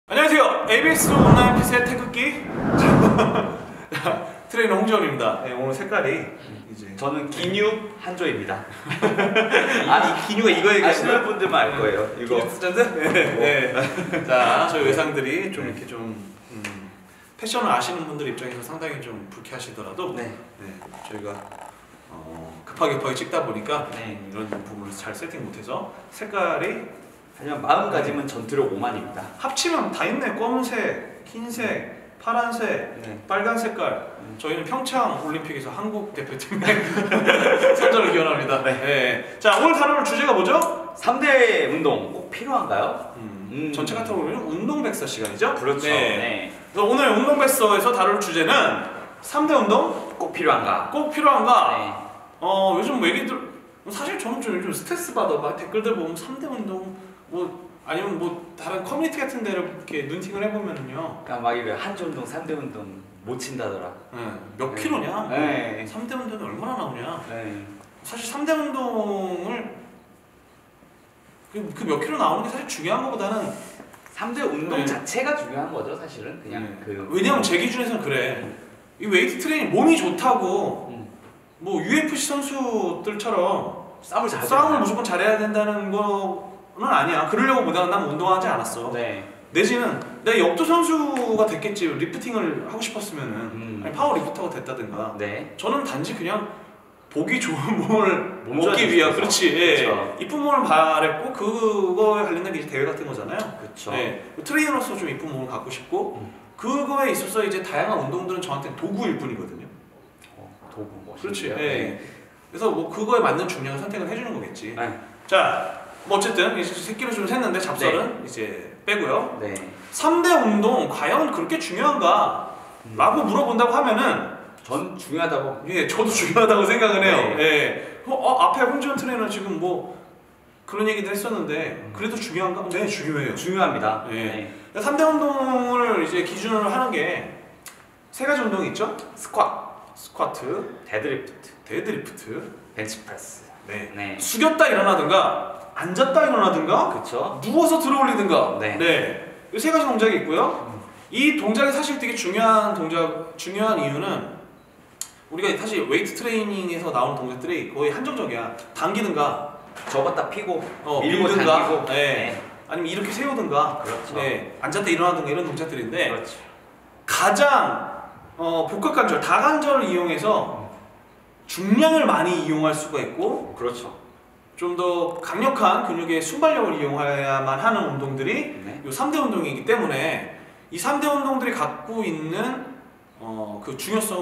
안녕하세요. ABS 온라인 PC의 태극기 트레이너 홍지원입니다. 네, 오늘 색깔이 이제 저는 기뉴 한조입니다. 이 기뉴가 이거에 아시는 분들만 알 거예요. 이거 스탠드? 네. 자, 저희 의상들이 좀 이렇게 좀 패션을 아시는 분들 입장에서 상당히 좀 불쾌하시더라도 저희가 급하게 찍다 보니까 이런 부분을 잘 세팅 못해서 색깔이 하지만 마음가짐은 전투력 5만입니다. 합치면 다 있네. 검은색, 흰색, 파란색, 빨간 색깔. 저희는 평창 올림픽에서 한국 대표팀의 선전을 기원합니다. 네. 자, 오늘 다룰 주제가 뭐죠? 3대 운동 꼭 필요한가요? 전체 카테고리는 운동백서 시간이죠? 그렇죠. 네. 그래서 오늘 운동백서에서 다룰 주제는 3대 운동 꼭 필요한가? 꼭 필요한가? 네. 요즘 뭐 얘기들 사실 저는 좀 요즘 스트레스 받아. 막 댓글들 보면 3대 운동 뭐 아니면 뭐 다른 커뮤니티 같은 데를 이렇게 눈팅을 해보면은요. 그냥 막 이래 한조 운동, 3대 운동 못 친다더라. 몇 킬로냐? 네. 3대 운동이 얼마나 나오냐? 네. 사실 3대 운동을 그 몇 킬로 나오는 게 사실 중요한 것보다는 3대 운동 자체가 중요한 거죠, 사실은. 그냥 왜냐면 제 기준에서는 그래. 이 웨이트 트레이닝 몸이 좋다고 뭐 UFC 선수들처럼 싸움을 무조건 잘해야 된다는 거는 아니야. 그러려고 난 운동하지 않았어. 내지는 내가 역도 선수가 됐겠지. 리프팅을 하고 싶었으면은 아니 파워 리프터가 됐다든가. 저는 단지 그냥 보기 좋은 몸을 먹기 위한 그렇지. 이쁜 몸을 바랬고 그거에 관련된 게 이제 대회 같은 거잖아요. 그렇죠. 트레이너로서 좀 이쁜 몸을 갖고 싶고 그거에 있어서 이제 다양한 운동들은 저한테 도구일 뿐이거든요. 도구 멋있네요. 그렇지. 그래서 뭐 그거에 맞는 중량을 선택을 해주는 거겠지. 자, 뭐 어쨌든 이제 새끼를 좀 샜는데 잡설은 이제 빼고요. 3대 운동 과연 그렇게 중요한가? 라고 물어본다고 하면은 전 중요하다고. 저도 중요하다고 생각을 해요. 앞에 홍지원 트레이너 지금 뭐 그런 얘기도 했었는데 그래도 중요한가? 네, 중요해요. 중요합니다. 3대 운동을 이제 기준으로 하는 게 세 가지 운동이 있죠? 스쿼트, 데드리프트, 벤치프레스. 숙였다 일어나든가 앉았다 일어나든가 그쵸. 누워서 들어올리든가 이 세 가지 동작이 있고요. 이 동작이 사실 되게 중요한 이유는 우리가 사실 웨이트 트레이닝에서 나오는 동작들이 거의 한정적이야. 당기든가 접었다 피고 밀든가 아니면 이렇게 세우든가 앉았다 일어나든가 이런 동작들인데 가장 복합관절, 다관절을 이용해서 중량을 많이 이용할 수가 있고 좀 더 강력한 근육의 순발력을 이용해야만 하는 운동들이 이 3대 운동이기 때문에 이 3대 운동들이 갖고 있는 그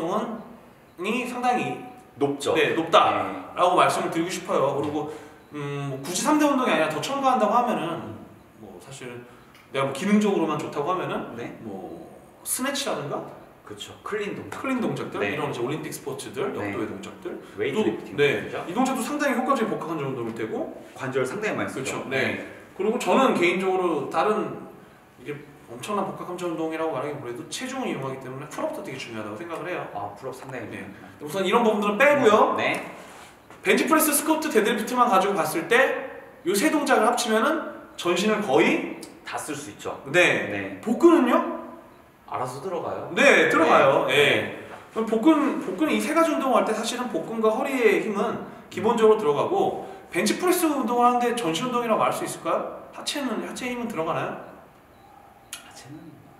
중요성이 상당히 높죠. 높다라고 말씀을 드리고 싶어요. 그리고 뭐 굳이 3대 운동이 아니라 더 첨가한다고 하면은 뭐 사실 내가 뭐 기능적으로만 좋다고 하면은 뭐 스네치라든가 클린 동작들 이런 이제 올림픽 스포츠들, 역도의 동작들, 웨이트리프팅 이 동작도 상당히 효과적인 복합관절 운동일 테고 관절 상당히 많이 쓰죠. 그리고 저는 개인적으로 다른 이게 엄청난 복합관절 운동이라고 말하기보다도 체중을 이용하기 때문에 풀업도 되게 중요하다고 생각을 해요. 풀업 상당히 우선 이런 부분들은 빼고요. 벤치프레스, 스쿼트, 데드리프트만 가지고 봤을 때 이 세 동작을 합치면은 전신을 거의 다 쓸 수 있죠. 복근은요? 알아서 들어가요. 들어가요. 복근 이 세 가지 운동을 할 때 사실은 복근과 허리의 힘은 기본적으로 들어가고 벤치프레스 운동을 하는데 전신 운동이라고 말할 수 있을까요? 하체 힘은 들어가나요? 하체는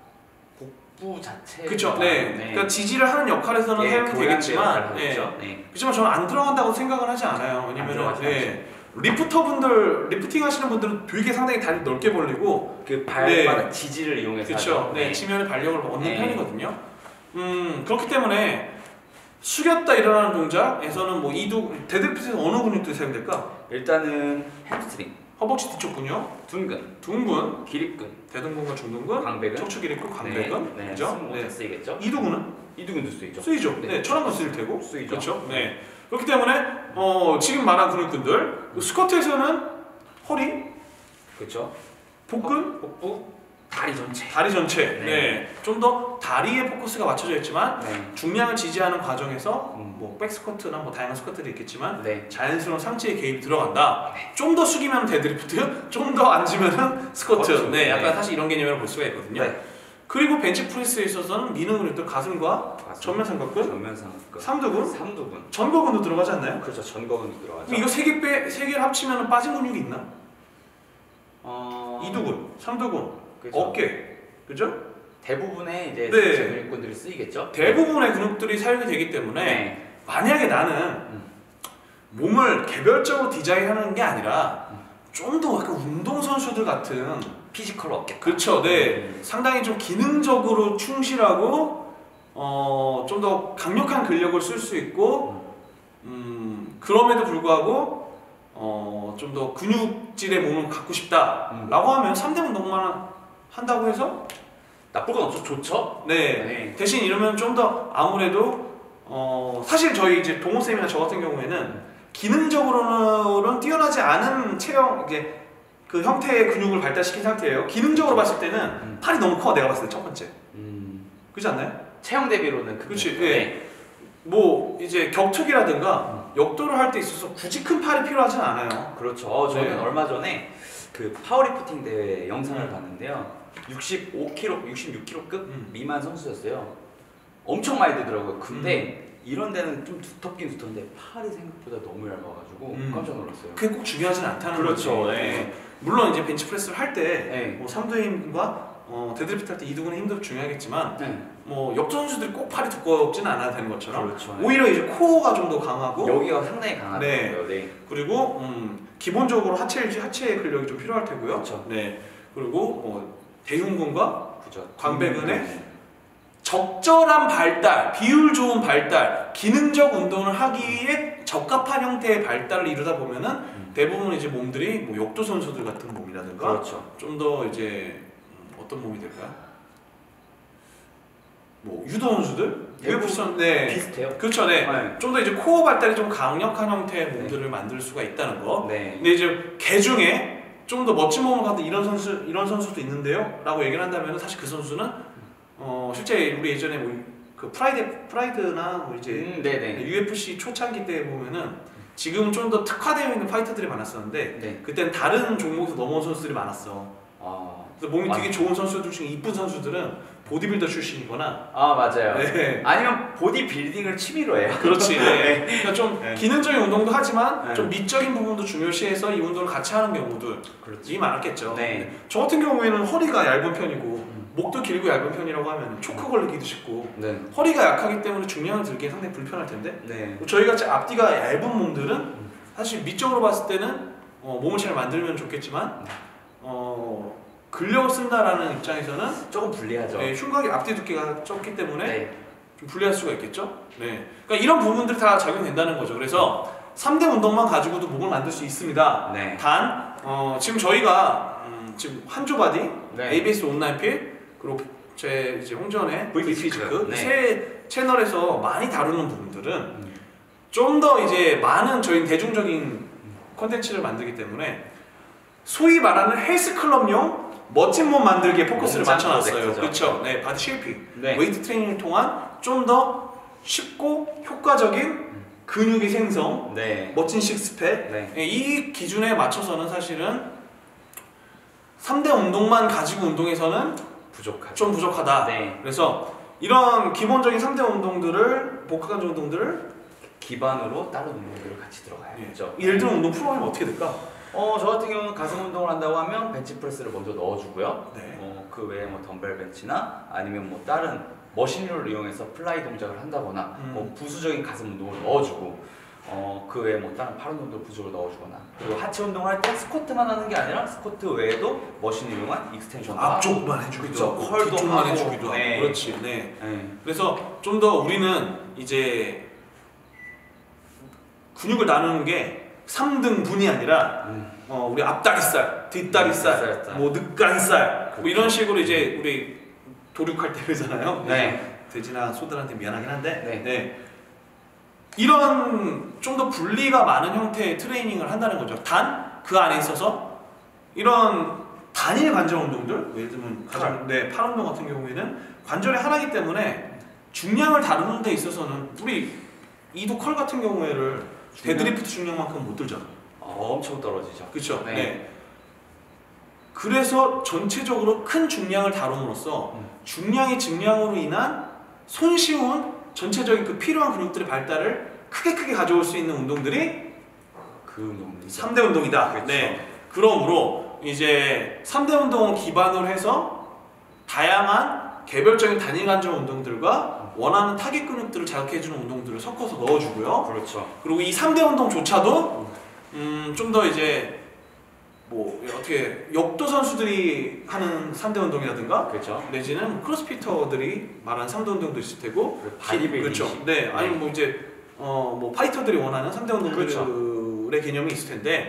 복부 자체. 그렇죠. 그러니까 지지를 하는 역할에서는 사용이 되겠지만, 그렇지만 저는 안 들어간다고 생각을 하지 않아요. 왜냐면 리프터분들, 리프팅 하시는 분들은 되게 상당히 다리 넓게 벌리고 그 발바닥 지지를 이용해서 지면에 발력을 얻는 편이거든요. 그렇기 때문에 숙였다 일어나는 동작에서는 뭐 데드리프트에서 어느 근육들이 사용될까? 일단은 햄스트링, 허벅지 뒤쪽 근육, 둔근, 기립근, 대둔근과 중둔근, 광배근, 척추기립근, 광배근, 그죠? 쓰이겠죠? 이두근도 쓰이죠. 천왕근 쓰일 테고, 쓰이죠. 그렇죠? 그렇기 때문에 지금 말한 근육근들, 스쿼트에서는 허리, 복근, 복부, 다리 전체. 좀 더 다리에 포커스가 맞춰져 있지만 네. 중량을 지지하는 과정에서 음. 뭐 백스쿼트나 뭐 다양한 스쿼트들이 있겠지만 네. 자연스러운 상체의 개입이 들어간다. 좀 더 숙이면 데드리프트, 좀 더 앉으면 스쿼트. 네, 약간 네. 사실 이런 개념이라고 볼 수가 있거든요. 네. 그리고 벤치프레스에 있어서는 미는 근육들 가슴과 전면 삼각근, 전면 삼각근, 삼두근, 삼두근. 전거근도 들어가지 않나요? 그렇죠. 전거근도 들어가죠. 이거 세 개를 합치면 빠진 근육이 있나? 어... 이두근, 삼두근, 그죠. 어깨, 그죠? 대부분의 이제 네. 상체 근육군들이 쓰이겠죠. 대부분의 근육들이 사용이 되기 때문에 네. 만약에 나는 몸을 개별적으로 디자인하는 게 아니라 좀 더 약간 운동선수들 같은 피지컬 어깨. 그렇죠, 네. 상당히 좀 기능적으로 충실하고 좀 더 강력한 근력을 쓸 수 있고 그럼에도 불구하고 좀 더 근육질의 몸을 갖고 싶다라고 하면 3대 운동만 한다고 해서 나쁠 건 없어. 좋죠. 네. 네. 대신 이러면 좀 더 아무래도 사실 저희 이제 동호 쌤이나 저 같은 경우에는 기능적으로는 뛰어나지 않은 체형 이게 그 형태의 근육을 발달시킨 상태예요. 기능적으로 봤을 때는 팔이 너무 커. 내가 봤을 때 첫 번째. 그렇지 않나요? 체형 대비로는 그렇지. 네. 뭐 이제 격투기라든가 역도를 할 때 있어서 굳이 큰 팔이 필요하진 않아요. 그렇죠. 저는 네. 얼마 전에 그 파워리프팅 대회 영상을 봤는데요. 65kg, 66kg급 미만 선수였어요. 엄청 많이 되더라고요. 근데 이런 데는 좀 두텁긴 두터운데 팔이 생각보다 너무 얇아가지고 깜짝 놀랐어요. 그게 꼭 중요하진 않다는 그렇죠. 거지. 네. 물론 이제 벤치프레스를 할 때 네. 뭐 삼두의 힘과 데드리프트 할 때 이두근의 힘도 중요하겠지만 네. 뭐 역도 선수들이 꼭 팔이 두껍지는 않아야 되는 것처럼 그렇죠. 오히려 이제 코어가 좀 더 강하고 여기가 상당히 강하더라고요. 네. 그리고 기본적으로 하체의 근력이 좀 필요할 테고요. 그렇죠. 네. 그리고 대흉근과 그죠. 광배근의 적절한 발달, 비율 좋은 발달, 기능적 운동을 하기에 적합한 형태의 발달을 이루다 보면은 대부분 이제 몸들이 뭐 역도 선수들 같은 몸이라든가 그렇죠. 좀 더 이제 어떤 몸이 될까요? 뭐 유도 선수들, UFC 선, 네, 비슷해요. 그렇죠, 네. 네. 좀 더 이제 코어 발달이 좀 강력한 형태의 몸들을 만들 수가 있다는 거. 네. 근데 이제 개 중에 좀 더 멋진 몸을 가진 이런 선수도 있는데요.라고 얘기를 한다면 사실 그 선수는 실제 우리 예전에 뭐 그 프라이드나 뭐 이제 네네. UFC 초창기 때 보면은 지금은 좀 더 특화되어 있는 파이터들이 많았었는데 네. 그때는 다른 종목에서 넘어온 선수들이 많았어. 그래서 몸이 되게 좋은 선수들 중에 이쁜 선수들은 보디빌더 출신이거나 아 맞아요. 네. 아니면 보디빌딩을 취미로 해요. 그렇지. 네. 그러니까 좀 네. 기능적인 운동도 하지만 네. 좀 미적인 부분도 중요시해서 이 운동을 같이 하는 경우들이 그렇지. 많았겠죠. 네. 저 같은 경우에는 허리가 얇은 편이고 목도 길고 얇은 편이라고 하면 초크 걸리기도 쉽고 네. 허리가 약하기 때문에 중량을 들기 상당히 불편할 텐데 네. 저희같이 앞뒤가 얇은 몸들은 사실 미적으로 봤을 때는 몸을 잘 만들면 좋겠지만 근력을 쓴다라는 입장에서는 조금 불리하죠. 네, 흉곽이 앞뒤 두께가 적기 때문에 네. 좀 불리할 수가 있겠죠. 네. 그러니까 이런 부분들이 다 적용된다는 거죠. 그래서 3대 운동만 가지고도 몸을 만들 수 있습니다. 네. 단 지금 저희가 지금 한조바디, 네. ABS 온라인필 그리고 제 이제 홍전의 VP피지크 네. 세 채널에서 많이 다루는 부분들은 좀 더 이제 많은 저희 대중적인 콘텐츠를 만들기 때문에 소위 말하는 헬스클럽용 멋진 몸 만들기에 포커스를 몸짱 맞춰놨어요. 프로젝트죠. 그렇죠. 네, 바디 쉐이핑, 네. 웨이트 트레이닝을 통한 좀 더 쉽고 효과적인 근육의 생성, 네. 멋진 식스팩. 네. 네, 이 기준에 맞춰서는 사실은 3대 운동만 가지고 운동에서는 부족하죠. 좀 부족하다. 네. 그래서 이런 기본적인 3대 운동들을 복합관절 운동들을 기반으로 다른 운동들을 같이 들어가야죠. 예를 들면 운동 프로그램이 어떻게 될까? 저 같은 경우는 가슴 운동을 한다고 하면 벤치프레스를 먼저 넣어주고요. 네. 그 외에 뭐 덤벨 벤치나 아니면 뭐 다른 머신을 이용해서 플라이 동작을 한다거나 뭐 부수적인 가슴 운동을 넣어주고 그 외에 뭐 다른 팔 운동도 부수적으로 넣어주거나 그리고 하체 운동을 할 때 스쿼트만 하는 게 아니라 스쿼트 외에도 머신을 이용한 익스텐션도 앞쪽만 해주기도 하고 컬도 뒤쪽만 하고. 해주기도 하고 네. 그렇지. 네. 네. 그래서 좀 더 우리는 이제 근육을 나누는 게 3등분이 아니라 우리 앞다리살, 뒷다리살, 뭐 늑간살 뭐 이런 식으로 이제 우리 도륙할 때 그러잖아요. 네. 돼지나 소들한테 미안하긴 한데 네. 네. 이런 좀 더 분리가 많은 형태의 트레이닝을 한다는 거죠. 단 그 안에 있어서 이런 단일 관절 운동들, 예를 들면 가장 팔 운동 같은 경우에는 관절이 하나이기 때문에 중량을 다루는 데 있어서는 우리 이도 컬 같은 경우에는 데드리프트 중량만큼 못 들잖아. 엄청 떨어지죠. 그렇죠. 네. 네. 그래서 전체적으로 큰 중량을 다룸으로써 중량의 증량으로 인한 손쉬운 전체적인 그 필요한 근육들의 발달을 크게 가져올 수 있는 운동들이 그 운동입니다. 3대 운동이다. 그렇죠. 네. 그러므로 이제 3대 운동을 기반으로 해서 다양한 개별적인 단일 관절 운동들과 원하는 타겟 근육들을 자극해주는 운동들을 섞어서 넣어주고요. 그렇죠. 그리고 이 3대 운동조차도 좀 더 이제 뭐 어떻게 역도 선수들이 하는 3대 운동이라든가 그렇죠. 내지는 크로스피터들이 말하는 3대 운동도 있을 테고 바디빌딩. 그렇죠. 네. 아니면 뭐 이제 뭐 파이터들이 원하는 3대 운동들의 그렇죠. 개념이 있을 텐데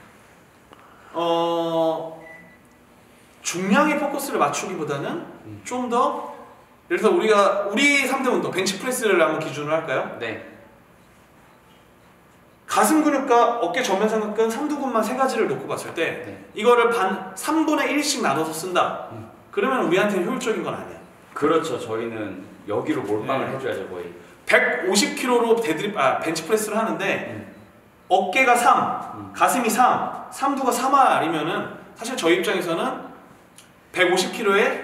중량에 포커스를 맞추기보다는 좀 더 예를 들어서 우리 3대 운동 벤치프레스를 한번 기준으로 할까요? 네. 가슴 근육과 어깨 전면 삼각근, 삼두근만 세 가지를 놓고 봤을 때 네. 이거를 3분의 1씩 나눠서 쓴다. 그러면 우리한테는 효율적인 건 아니야. 그렇죠. 저희는 여기로 몰빵을 네. 해줘야죠 거의. 150kg로 벤치프레스를 하는데 어깨가 3, 가슴이 3, 삼두가 3R이면은 사실 저희 입장에서는 150kg에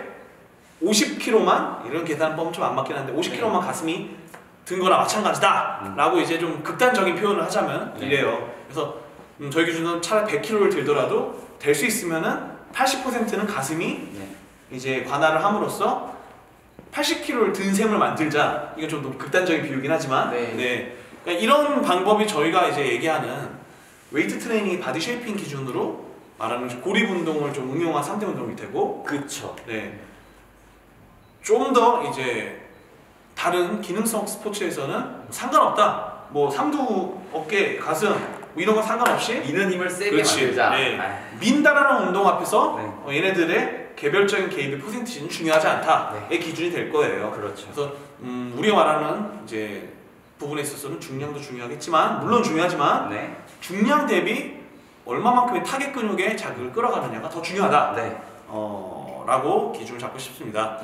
50kg만 이런 계산법은 좀 안 맞긴 한데 50kg만 가슴이 든 거나 마찬가지다 라고 이제 좀 극단적인 표현을 하자면 이래요. 그래서 저희 기준은 차라리 100kg를 들더라도 될 수 있으면은 80%는 가슴이 이제 관할을 함으로써 80kg를 든 셈을 만들자. 이건 좀 너무 극단적인 비유긴 하지만 네. 그러니까 이런 방법이 저희가 이제 얘기하는 웨이트 트레이닝 바디 쉐이핑 기준으로 말하는 고립 운동을 좀 응용한 3대 운동이 되고 그쵸. 네. 좀 더 이제 다른 기능성 스포츠에서는 상관없다. 뭐 삼두, 어깨, 가슴 뭐 이런 건 상관없이 미는 힘을 세게 그렇지. 만들자. 네. 민다라는 운동 앞에서 네. 얘네들의 개별적인 개입의 퍼센티지는 중요하지 않다의 기준이 될 거예요. 그렇죠. 그래서 우리가 말하는 이제 부분에 있어서는 중량도 중요하겠지만 물론 중요하지만 네. 중량 대비 얼마만큼의 타겟 근육에 자극을 끌어가느냐가 더 중요하다. 네. 라고 기준을 잡고 싶습니다.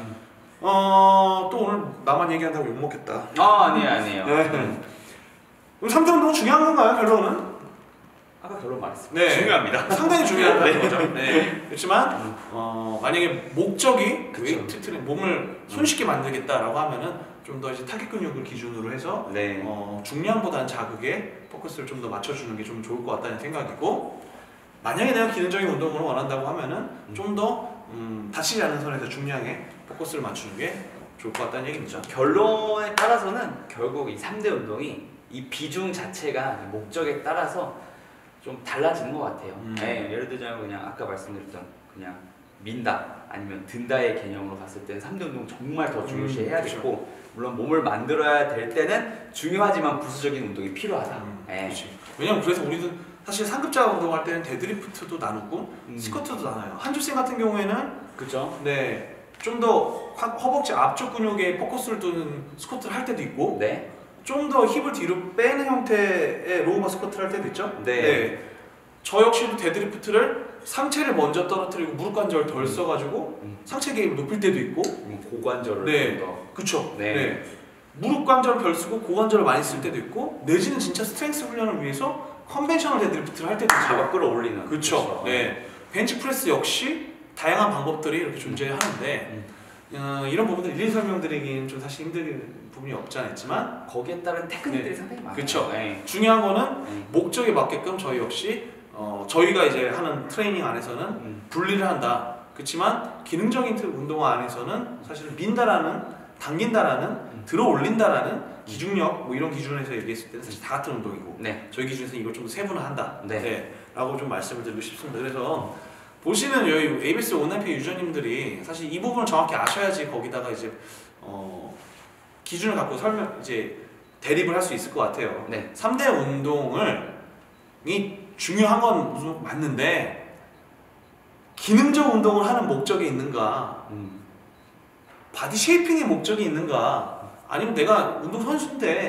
또 오늘 나만 얘기한다고 욕먹겠다. 아니에요. 네. 그럼 3대 운동 중요한 건가요, 결론은? 아까 결론 말했습니다. 네. 중요합니다. 상당히 중요하다는 거죠. 네. 그렇지만 만약에 목적이 그쵸. 웨이트 트레이닝 몸을 손쉽게 만들겠다라고 하면은 좀 더 이제 타겟 근육을 기준으로 해서 네. 중량보다는 자극에 포커스를 좀 더 맞춰주는 게 좀 좋을 것 같다는 생각이고 만약에 내가 기능적인 운동을 원한다고 하면은 좀 더 다치지 않는 선에서 중량에 포커스를 맞추는 게 좋을 것 같다는 얘기입니다. 결론에 따라서는 결국 이 3대 운동이 이 비중 자체가 목적에 따라서 좀 달라지는 것 같아요. 네, 예를 들자면 그냥 아까 말씀드렸던 그냥 민다 아니면 든다의 개념으로 봤을 때는 3대 운동 정말 더 중요시 해야겠고 물론 몸을 만들어야 될 때는 중요하지만 부수적인 운동이 필요하다. 네. 왜냐면 그래서 우리도 사실 상급자 운동할 때는 데드리프트도 나누고 스쿼트도 나눠요. 한주쌤 같은 경우에는 그렇죠. 네, 좀 더 허벅지 앞쪽 근육에 포커스를 두는 스쿼트를 할 때도 있고 네. 좀 더 힙을 뒤로 빼는 형태의 로우바 스쿼트를 할 때도 있죠. 네. 저 역시도 데드리프트를 상체를 먼저 떨어뜨리고 무릎 관절을 덜 써가지고 상체 개입을 높일 때도 있고 고관절을 네. 좀 더. 그쵸. 네. 네. 무릎 관절을 덜 쓰고 고관절을 많이 쓸 때도 있고 내지는 진짜 스트렝스 훈련을 위해서 컨벤셔널 데드리프트를 할 때도 있어요. 잡아 끌어올리는. 그렇죠. 네. 벤치프레스 역시 다양한 방법들이 이렇게 존재하는데 이런 부분들 일일이 설명드리기는 좀 사실 힘든 부분이 없지 않아 있지만 거기에 따른 테크닉들이 상당히 많아요. 그렇죠. 네. 중요한 거는 목적에 맞게끔 저희 역시 저희가 이제 하는 트레이닝 안에서는 분리를 한다. 그렇지만 기능적인 운동 안에서는 사실 민다라는 당긴다라는 들어 올린다라는 기중력 뭐 이런 기준에서 얘기했을 때는 사실 다 같은 운동이고 네. 저희 기준에서 이걸 좀 더 세분화한다. 네. 라고 좀 말씀을 드리고 싶습니다. 그래서 보시는 여기 ABS 온라인페이 유저님들이 사실 이 부분을 정확히 아셔야지 거기다가 이제 기준을 갖고 이제 대립을 할 수 있을 것 같아요. 네. 3대 운동이 중요한 건 무슨 맞는데 기능적 운동을 하는 목적이 있는가? 바디 쉐이핑의 목적이 있는가? 아니면 내가 운동 선수인데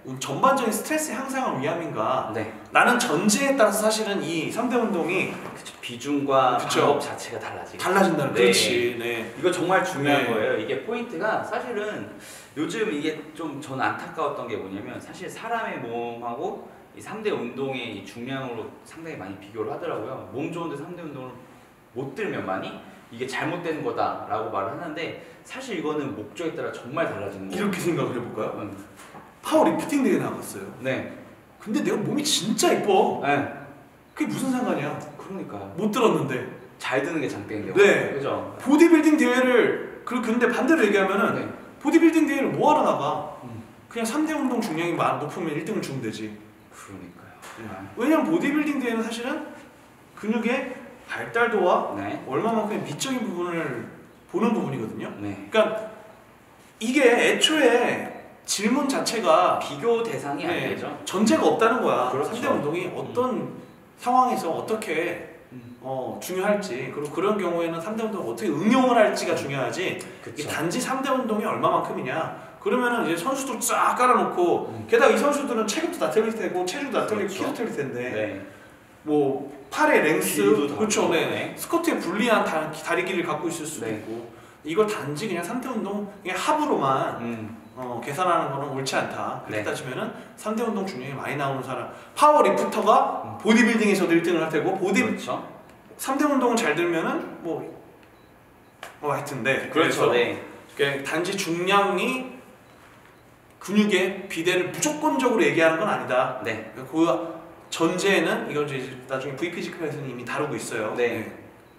전반적인 스트레스 향상을 위함인가? 네. 라는 전제에 따라서 사실은 이 3대 운동이 그쵸. 비중과 그쵸. 방법 자체가 달라지고. 달라진다는 네. 그렇지. 네. 이거 정말 중요한 네. 거예요. 이게 포인트가 사실은 요즘 이게 좀 전 안타까웠던 게 뭐냐면 사실 사람의 몸하고 이 3대 운동의 이 중량으로 상당히 많이 비교를 하더라고요. 몸 좋은데 3대 운동을 못 들면만이 이게 잘못되는 거다라고 말을 하는데 사실 이거는 목적에 따라 정말 달라지는 거예요. 이렇게 생각을 해볼까요? 파워리프팅 대회 나갔어요. 네. 근데 내가 몸이 진짜 예뻐. 네. 그게 무슨 상관이야? 그러니까요. 못 들었는데. 잘 드는 게 장땡인데. 네. 그죠. 보디빌딩 대회를 근데 반대로 얘기하면은 네. 보디빌딩 대회를 뭐하러 나가? 음. 그냥 3대 운동 중량이 높으면 1등을 주면 되지. 그러니까요. 왜냐면 보디빌딩 대회는 사실은 근육의 발달도와 네. 얼마만큼의 미적인 부분을 보는 부분이거든요. 네. 그러니까 이게 애초에 질문 자체가 비교 대상이 네, 아니죠. 전제가 없다는 거야. 그렇죠. 3대 운동이 어떤 상황에서 어떻게 중요할지, 그리고 그런 경우에는 3대 운동을 어떻게 응용을 할지가 중요하지. 이게 그쵸. 단지 3대 운동이 얼마만큼이냐. 그러면은 이제 선수들 쫙 깔아놓고 게다가 이 선수들은 체급도 다 틀릴 테고 체중도 다 틀리고 그렇죠. 키도 틀릴 텐데 네. 뭐 팔의 랭스, 길이도 그렇죠, 다르고. 네. 네. 스쿼트에 불리한 다리 길이를 갖고 있을 수도 네. 있고 이걸 단지 그냥 3대 운동 그냥 합으로만 계산하는 거는 옳지 않다. 그렇게 네. 따지면은 3대 운동 중량이 많이 나오는 사람 파워 리프터가 보디빌딩에서도 1등을 할 테고 그렇죠. 3대 운동을 잘 들면은 뭐 하여튼 네. 그렇죠. 그래서 네. 그냥 단지 중량이 근육의 비대를 무조건적으로 얘기하는 건 아니다. 네. 그 전제에는 이건 이제 나중에 VP지크에서는 이미 다루고 있어요. 네.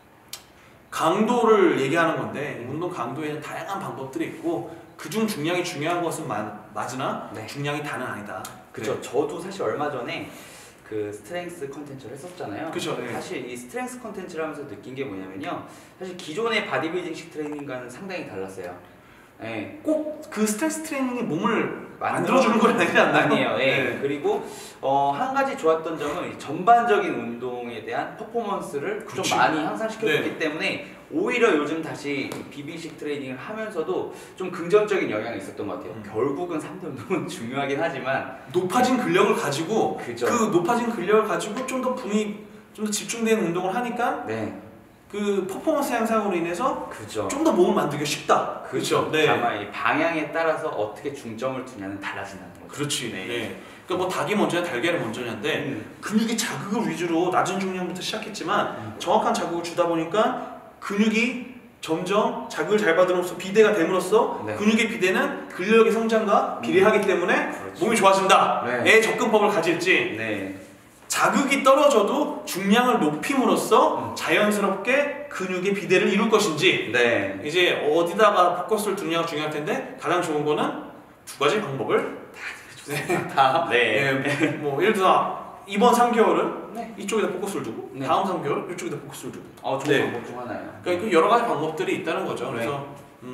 강도를 얘기하는 건데 운동 강도에는 다양한 방법들이 있고 그중 중량이 중요한 것은 맞으나 네. 중량이 다는 아니다. 그죠. 저도 사실 얼마 전에 그 스트렝스 컨텐츠를 했었잖아요. 그죠. 네. 사실 이 스트렝스 컨텐츠를 하면서 느낀 게 뭐냐면요. 사실 기존의 바디빌딩식 트레이닝과는 상당히 달랐어요. 네. 꼭 그 스트레스 트레이닝이 몸을 만들어주는 건 아니지 않나요? 아니에요. 예. 네. 그리고 한 가지 좋았던 점은 이 전반적인 운동에 대한 퍼포먼스를 그치. 좀 많이 향상시켜줬기 네. 때문에 오히려 요즘 다시 비비식 트레이닝을 하면서도 좀 긍정적인 영향이 있었던 것 같아요. 결국은 3대 운동은 중요하긴 하지만 높아진 근력을 가지고 그죠. 그 높아진 근력을 가지고 좀 더 좀 더 집중된 운동을 하니까 네. 그 퍼포먼스 향상으로 인해서 그죠. 좀 더 몸을 만들기 쉽다. 그렇죠. 네. 다만 이 방향에 따라서 어떻게 중점을 두냐는 달라진다는 거죠. 그렇지. 네. 네. 그러니까 뭐 닭이 먼저냐 달걀이 먼저냐인데 근육이 자극을 위주로 낮은 중량부터 시작했지만 정확한 자극을 주다 보니까 근육이 점점 자극을 잘 받음으로써 비대가 됨으로써 네. 근육의 비대는 근력의 성장과 비례하기 때문에 그렇죠. 몸이 좋아진다. 네. 의 접근법을 가질지 네. 자극이 떨어져도 중량을 높임으로써 자연스럽게 근육의 비대를 이룰 것인지 네. 이제 어디다가 포커스를 두느냐가 중요할 텐데 가장 좋은 거는 두 가지 방법을 다 네. 뭐 예를 들어 이번 3개월은 네. 이쪽에다 포커스를 두고 네. 다음 3개월 이쪽에다 포커스를 두고 좋은 네. 방법 중 하나예요. 그러니까 그 여러 가지 방법들이 있다는 거죠. 네. 그래서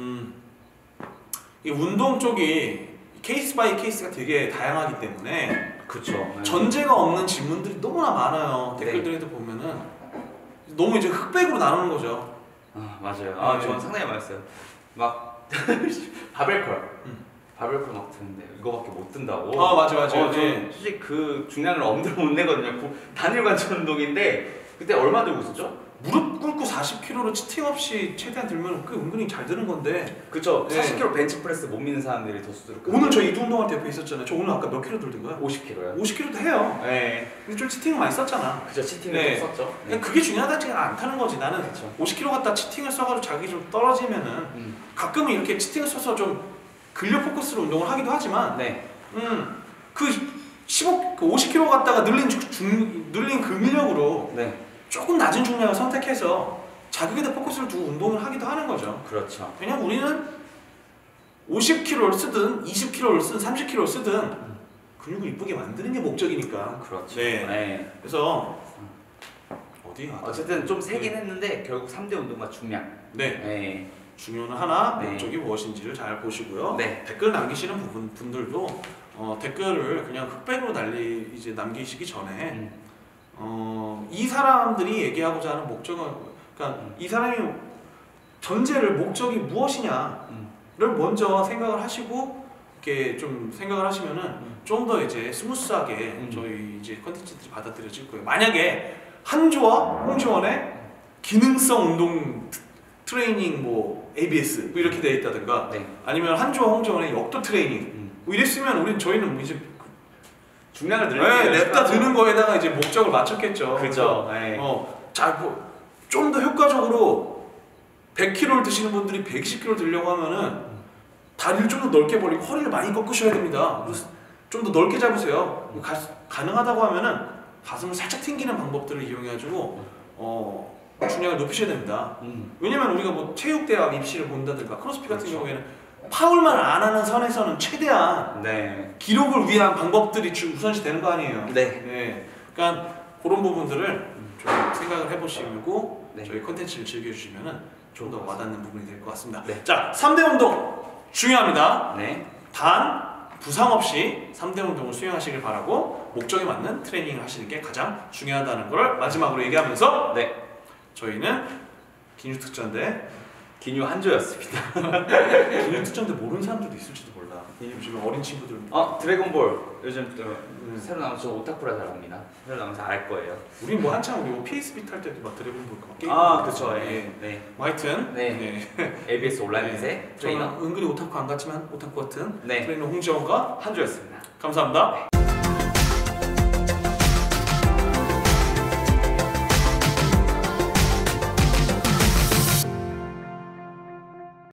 이 운동 쪽이 케이스 바이 케이스가 되게 다양하기 때문에 그렇죠. 네. 전제가 없는 질문들이 너무나 많아요. 네. 댓글들에도 보면은 너무 이제 흑백으로 나누는 거죠. 맞아요. 네. 저는 상당히 많았어요. 막 바벨컬, 바벨컬 막 드는데 이거밖에 못 든다고. 맞아. 저 네. 솔직히 그 중량을 엄두를 못 내거든요. 단일 관절 운동인데 그때 얼마 들고 있었죠? 무릎 꿇고 40kg로 치팅 없이 최대한 들면 그 은근히 잘 드는 건데 그쵸. 네. 40kg 벤치프레스 못 미는 사람들이 더 수두룩. 오늘 저 이두운동할 때 옆에 있었잖아요. 저 오늘 아까 몇 킬로 들던 거야? 50kg요. 50kg도 해요. 네. 근데 좀 치팅을 많이 썼잖아. 그죠. 치팅을 네. 좀 썼죠. 그냥 그게 중요하다지가 않다는 거지. 나는 그쵸. 50kg 갖다 치팅을 써가지고 자기 좀 떨어지면은 가끔은 이렇게 치팅을 써서 좀 근력 포커스로 운동을 하기도 하지만 네. 그 50kg 갖다가 늘린 근력으로 네. 조금 낮은 중량을 선택해서 자극에다 포커스를 두고 운동을 하기도 하는 거죠. 그렇죠. 왜냐면 우리는 50kg를 쓰든 20kg를 쓰든 30kg를 쓰든 근육을 이쁘게 만드는 게 목적이니까. 그렇죠. 네. 네. 그래서 어디야? 어쨌든 좀 세긴 했는데 결국 3대 운동과 중량. 네. 네. 중요는 하나 네. 목적이 무엇인지를 잘 보시고요. 네. 댓글 남기시는 분들도 댓글을 그냥 흑백으로 이제 남기시기 전에 이 사람들이 얘기하고자 하는 목적은 그러니까 이 사람이 목적이 무엇이냐를 먼저 생각을 하시고 이렇게 좀 생각을 하시면은 좀 더 이제 스무스하게 저희 이제 컨텐츠들이 받아들여질 거예요. 만약에 한조와 홍지원의 기능성 운동 트레이닝 뭐 ABS 뭐 이렇게 되어 있다든가 네. 아니면 한조와 홍지원의 역도 트레이닝 뭐 이랬으면 저희는 뭐 이제 중량을 냅다 드는 거에다가 이제 목적을 맞췄겠죠. 그죠. 네. 자, 뭐 좀 더 효과적으로 100kg를 드시는 분들이 120kg 들려고 하면은 다리를 좀 더 넓게 벌리고 허리를 많이 꺾으셔야 됩니다. 좀 더 넓게 잡으세요. 가능하다고 하면은 가슴을 살짝 튕기는 방법들을 이용해가지고 중량을 높이셔야 됩니다. 왜냐면 우리가 뭐 체육대학 입시를 본다든가 크로스핏 같은 그렇죠. 경우에는 파울만 안 하는 선에서는 최대한 네. 기록을 위한 방법들이 우선시 되는 거 아니에요. 네. 그러니까 그런 부분들을 좀 생각을 해보시고 네. 저희 콘텐츠를 즐겨주시면은 좀 더 와닿는 부분이 될 것 같습니다. 네. 자, 3대 운동 중요합니다. 네. 단 부상 없이 3대 운동을 수행하시길 바라고 목적에 맞는 트레이닝을 하시는 게 가장 중요하다는 걸 마지막으로 얘기하면서 네. 저희는 기뉴 특전대 기뉴 한조였습니다. 기뉴 특전대 모르는 사람들도 있을지도 몰라. 요즘 어린 친구들 드래곤볼 요즘 또 새로 나온 저 오타쿠라 잘 압니다. 새로 나오면서 알 거예요. 우린 뭐 한창 우리 PSP 탈 때도 막 드래곤볼 막 게임 그렇죠. 네. 뭐 하여튼 네. ABS 온라인 셋 저는 트레이너 은근히 오타쿠 안 같지만 오타쿠 같은 네. 트레이너 홍지원과 한조였습니다. 감사합니다.